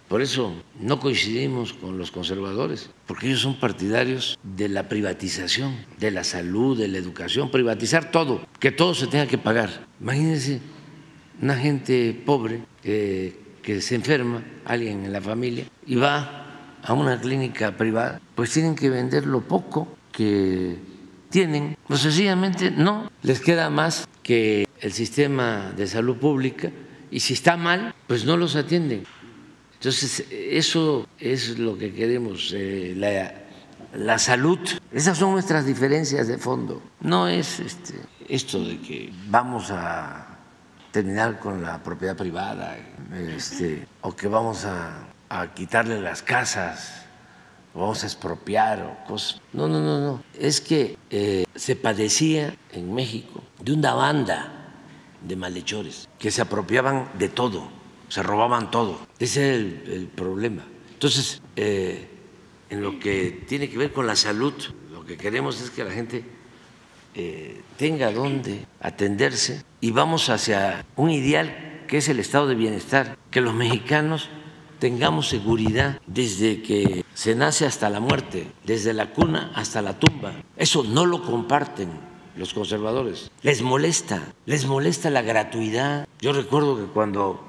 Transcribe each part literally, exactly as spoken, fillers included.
Por eso no coincidimos con los conservadores, porque ellos son partidarios de la privatización, de la salud, de la educación, privatizar todo, que todo se tenga que pagar. Imagínense una gente pobre eh, que se enferma, alguien en la familia, y va a una clínica privada, pues tienen que vender lo poco que tienen, pues sencillamente no les queda más que el sistema de salud pública, y si está mal, pues no los atienden. Entonces, eso es lo que queremos, eh, la, la salud. Esas son nuestras diferencias de fondo. No es este, esto de que vamos a terminar con la propiedad privada este, o que vamos a, a quitarle las casas o vamos a expropiar o cosas. No, no, no, no. Es que eh, se padecía en México de una banda de malhechores que se apropiaban de todo, se robaban todo. Ese es el, el problema. Entonces, eh, en lo que tiene que ver con la salud, lo que queremos es que la gente eh, tenga dónde atenderse y vamos hacia un ideal que es el estado de bienestar, que los mexicanos tengamos seguridad desde que se nace hasta la muerte, desde la cuna hasta la tumba. Eso no lo comparten los conservadores. Les molesta, les molesta la gratuidad. Yo recuerdo que cuando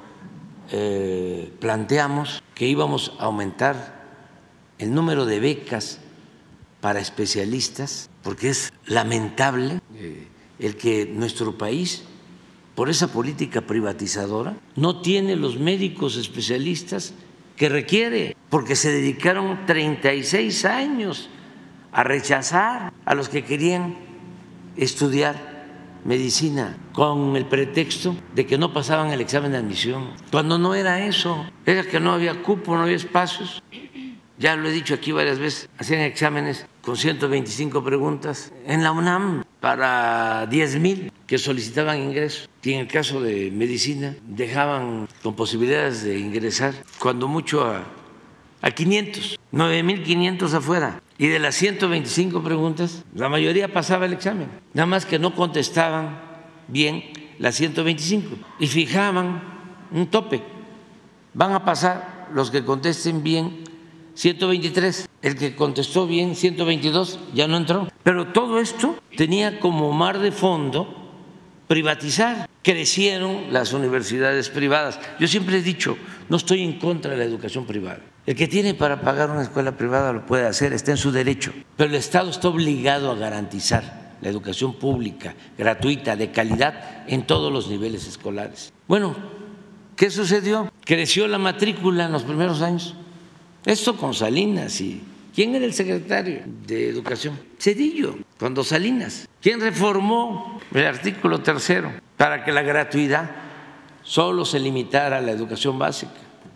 eh, planteamos que íbamos a aumentar el número de becas para especialistas, porque es lamentable eh, el que nuestro país, por esa política privatizadora, no tiene los médicos especialistas que requiere, porque se dedicaron treinta y seis años a rechazar a los que querían estudiar medicina con el pretexto de que no pasaban el examen de admisión, cuando no era eso, era que no había cupo, no había espacios. Ya lo he dicho aquí varias veces, hacían exámenes con ciento veinticinco preguntas en la UNAM para diez mil que solicitaban ingreso, y en el caso de medicina dejaban con posibilidades de ingresar cuando mucho a, a quinientos, nueve mil quinientos afuera, y de las ciento veinticinco preguntas la mayoría pasaba el examen, nada más que no contestaban bien las ciento veinticinco y fijaban un tope, van a pasar los que contesten bien ciento veintitrés, el que contestó bien ciento veintidós ya no entró. Pero todo esto tenía como mar de fondo privatizar. Crecieron las universidades privadas. Yo siempre he dicho, no estoy en contra de la educación privada. El que tiene para pagar una escuela privada lo puede hacer, está en su derecho. Pero el Estado está obligado a garantizar la educación pública, gratuita, de calidad, en todos los niveles escolares. Bueno, ¿qué sucedió? Creció la matrícula en los primeros años. Esto con Salinas. ¿Y quién era el secretario de Educación? Zedillo, cuando Salinas. ¿Quién reformó el artículo tercero para que la gratuidad solo se limitara a la educación básica?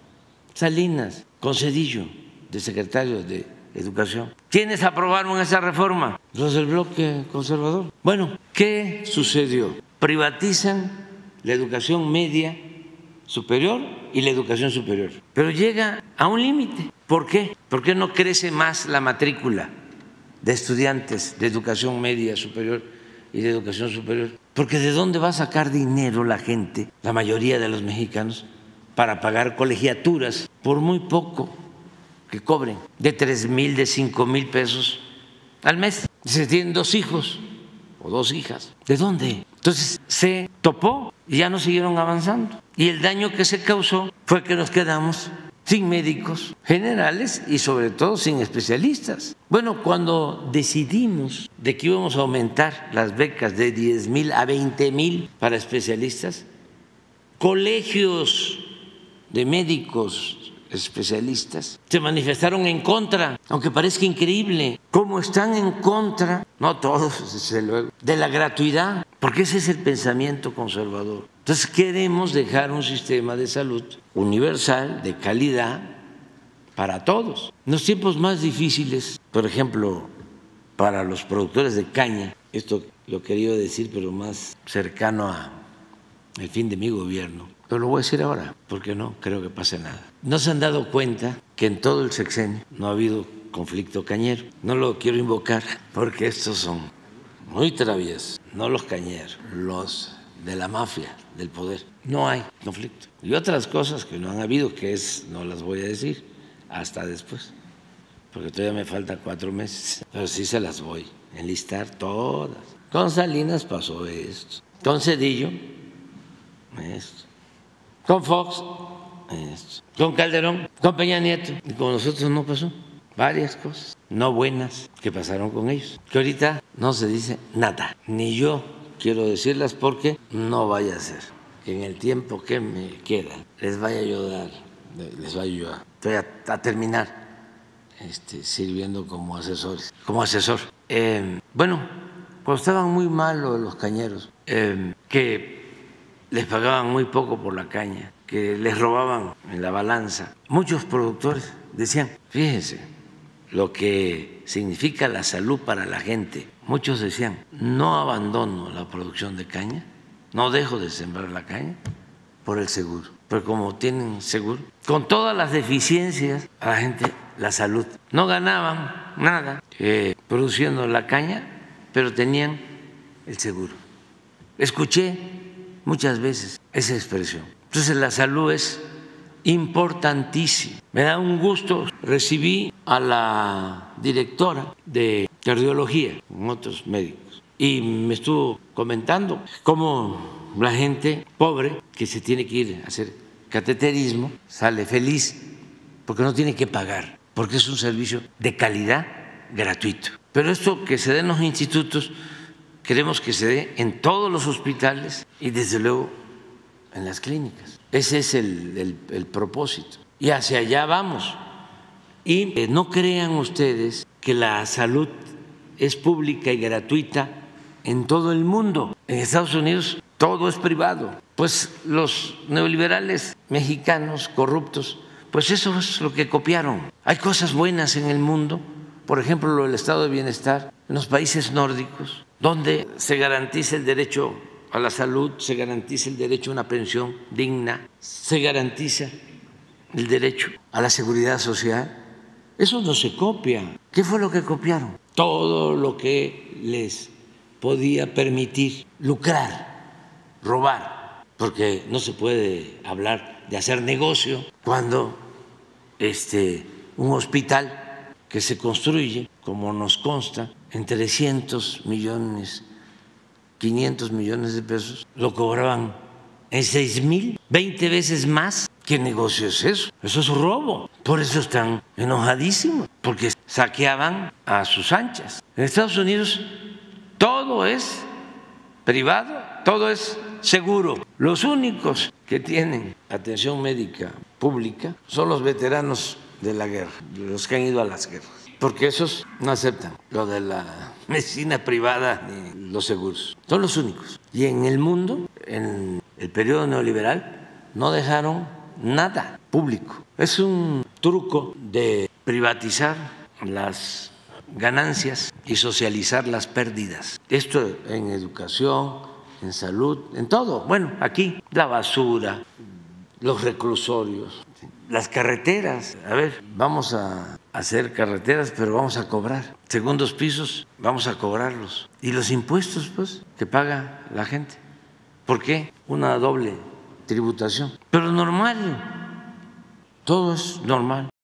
Salinas, con Zedillo, de secretario de Educación. ¿Quiénes aprobaron esa reforma? Los del bloque conservador. Bueno, ¿qué sucedió? Privatizan la educación media superior y la educación superior, pero llega a un límite. ¿Por qué? ¿Por qué no crece más la matrícula de estudiantes de educación media superior y de educación superior? Porque ¿de dónde va a sacar dinero la gente, la mayoría de los mexicanos, para pagar colegiaturas por muy poco que cobren, de tres mil, de cinco mil pesos al mes? Se tienen dos hijos o dos hijas. ¿De dónde? Entonces se topó y ya no siguieron avanzando. Y el daño que se causó fue que nos quedamos sin médicos generales y sobre todo sin especialistas. Bueno, cuando decidimos de que íbamos a aumentar las becas de diez mil a veinte mil para especialistas, colegios de médicos especialistas se manifestaron en contra, aunque parezca increíble cómo están en contra, no todos desde luego, de la gratuidad, porque ese es el pensamiento conservador. Entonces queremos dejar un sistema de salud universal, de calidad, para todos. En los tiempos más difíciles, por ejemplo, para los productores de caña, esto lo quería decir pero más cercano al fin de mi gobierno, pero lo voy a decir ahora, porque no creo que pase nada. ¿No se han dado cuenta que en todo el sexenio no ha habido conflicto cañero? No lo quiero invocar porque estos son muy traviesos, no los cañeros, los de la mafia del poder. no hay conflicto. Y otras cosas que no han habido, que es, no las voy a decir hasta después, porque todavía me faltan cuatro meses, pero sí se las voy a enlistar todas. Con Salinas pasó esto, con Zedillo, esto, con Fox, esto, con Calderón, con Peña Nieto, y con nosotros no pasó. Varias cosas no buenas que pasaron con ellos, que ahorita no se dice nada, ni yo quiero decirlas porque no vaya a ser que en el tiempo que me queda les vaya yo a dar, les vaya yo a, voy a, a terminar este, sirviendo como asesores, como asesor. Eh, bueno, cuando estaban muy malos los cañeros, eh, que les pagaban muy poco por la caña, que les robaban en la balanza, muchos productores decían, fíjense lo que significa la salud para la gente. Muchos decían, no abandono la producción de caña, no dejo de sembrar la caña por el seguro. Pero como tienen seguro, con todas las deficiencias, a la gente la salud. No ganaban nada eh, produciendo la caña, pero tenían el seguro. Escuché muchas veces esa expresión. Entonces la salud es importantísimo. Me da un gusto, recibí a la directora de cardiología con otros médicos y me estuvo comentando cómo la gente pobre que se tiene que ir a hacer cateterismo sale feliz porque no tiene que pagar, porque es un servicio de calidad gratuito. Pero esto que se dé en los institutos, queremos que se dé en todos los hospitales y desde luego en las clínicas. Ese es el, el, el propósito y hacia allá vamos. Y eh, no crean ustedes que la salud es pública y gratuita en todo el mundo. En Estados Unidos todo es privado. Pues los neoliberales mexicanos corruptos, pues eso es lo que copiaron. Hay cosas buenas en el mundo, por ejemplo, el estado de bienestar en los países nórdicos, donde se garantiza el derecho a la salud, se garantiza el derecho a una pensión digna, se garantiza el derecho a la seguridad social. Eso no se copia. ¿Qué fue lo que copiaron? Todo lo que les podía permitir lucrar, robar, porque no se puede hablar de hacer negocio cuando este, un hospital que se construye, como nos consta, en trescientos millones, quinientos millones de pesos, lo cobraban en seis mil, veinte veces más. ¿Qué negocio es eso? Eso es robo. Por eso están enojadísimos, porque saqueaban a sus anchas. En Estados Unidos todo es privado, todo es seguro. Los únicos que tienen atención médica pública son los veteranos de la guerra, los que han ido a las guerras, porque esos no aceptan lo de la medicina privada ni los seguros. Son los únicos. Y en el mundo, en el periodo neoliberal, no dejaron nada público. Es un truco de privatizar las ganancias y socializar las pérdidas. Esto en educación, en salud, en todo. Bueno, aquí la basura, los reclusorios, las carreteras. A ver, vamos a hacer carreteras, pero vamos a cobrar. Segundos pisos, vamos a cobrarlos. Y los impuestos, pues, que paga la gente. ¿Por qué? Una doble tributación. Pero normal, todo es normal.